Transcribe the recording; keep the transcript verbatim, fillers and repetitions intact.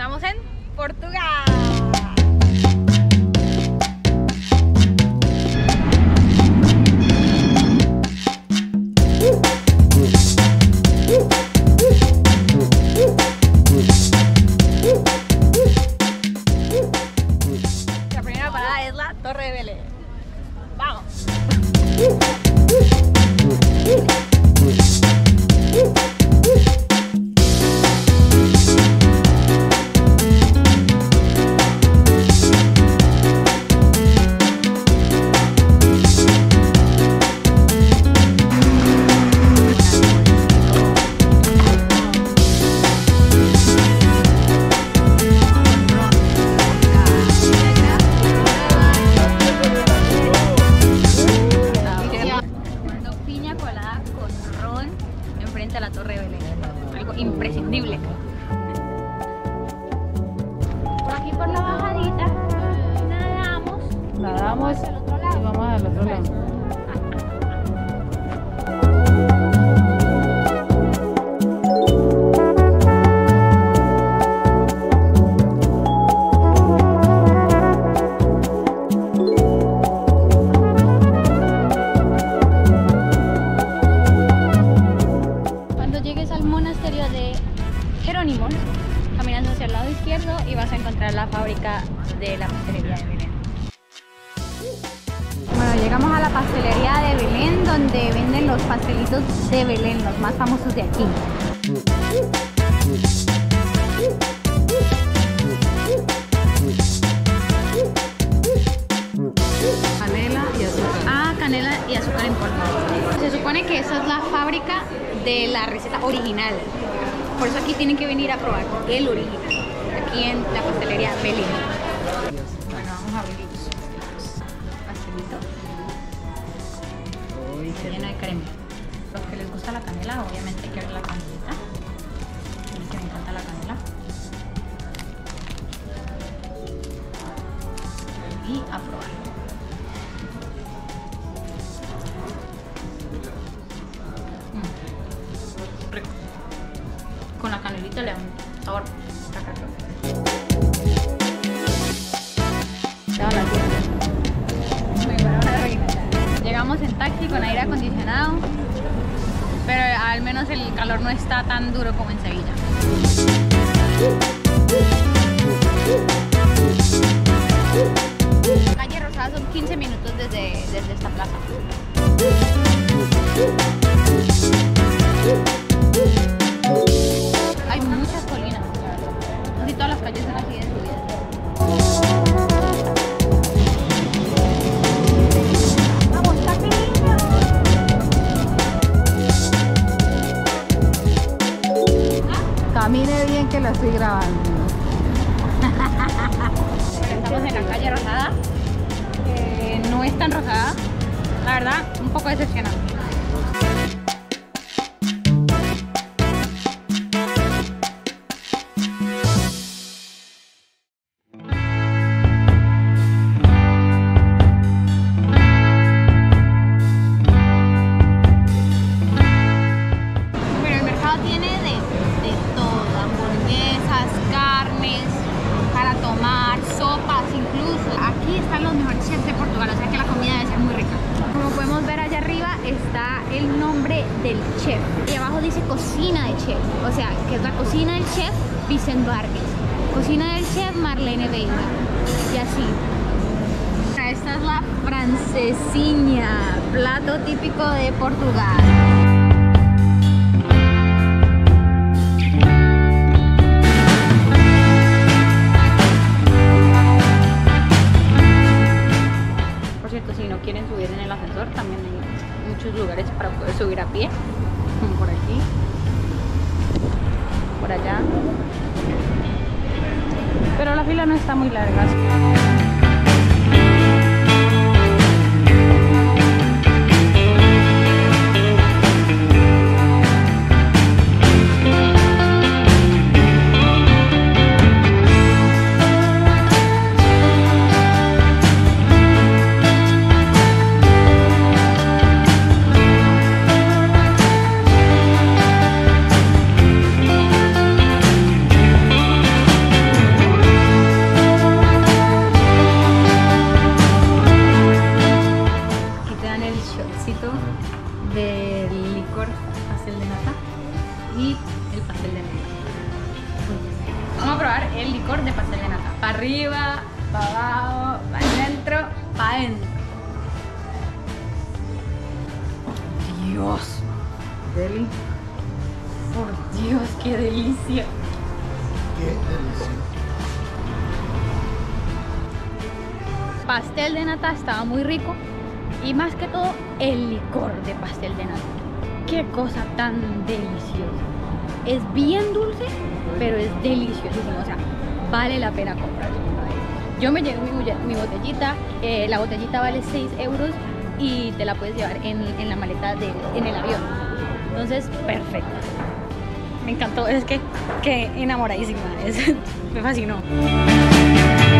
Estamos en Portugal. La primera parada es la Torre de Belém. ¡Vamos! Frente a la Torre de Belém, algo imprescindible. Por aquí por la bajadita nadamos, nadamos al otro lado. Y vamos al otro lado. Caminando hacia el lado izquierdo y vas a encontrar la fábrica de la pastelería de Belém. Bueno, llegamos a la pastelería de Belém, donde venden los pastelitos de Belém, los más famosos de aquí. Canela y azúcar. Ah, canela y azúcar en polvo. Se supone que esa es la fábrica de la receta original. Por eso aquí tienen que venir a probar el original, aquí en la pastelería Belém. Bueno, vamos a abrir los pastelitos. Uy, Está lleno de crema. Los que les gusta la canela, obviamente hay que ver la canelita. A mí que me encanta la canela. Y a probar. Mm. Rico. Con la canelita le da un sabor Llegamos en taxi con aire acondicionado, pero al menos el calor no está tan duro como en Sevilla. Calle Rosada son quince minutos desde, desde esta plaza. Hay muchas colinas, casi todas las calles son así de subidas. ¡Vamos, Taquillo! Camine bien que la estoy grabando. Estamos en la calle Rosada, eh, no es tan rosada, la verdad, un poco decepcionante. Está el nombre del chef y abajo dice cocina de chef, o sea que es la cocina del chef Vicente Vargas, cocina del chef Marlene Veiga y así. Esta es la francesinha, plato típico de Portugal. Si no quieren subir en el ascensor, también hay muchos lugares para poder subir a pie, como por aquí, por allá, pero la fila no está muy larga. probar el licor de pastel de nata. Para arriba, para abajo, para adentro, para adentro. Dios. Deli. Por Dios, qué delicia. Qué delicioso. Pastel de nata estaba muy rico y más que todo el licor de pastel de nata. Qué cosa tan deliciosa. Es bien dulce, pero es deliciosísimo. O sea, vale la pena comprarlo. Yo me llevé mi, mi botellita. Eh, la botellita vale seis euros y te la puedes llevar en, en la maleta de, en el avión. Entonces, perfecto. Me encantó. Es que, que enamoradísima. Es, me fascinó.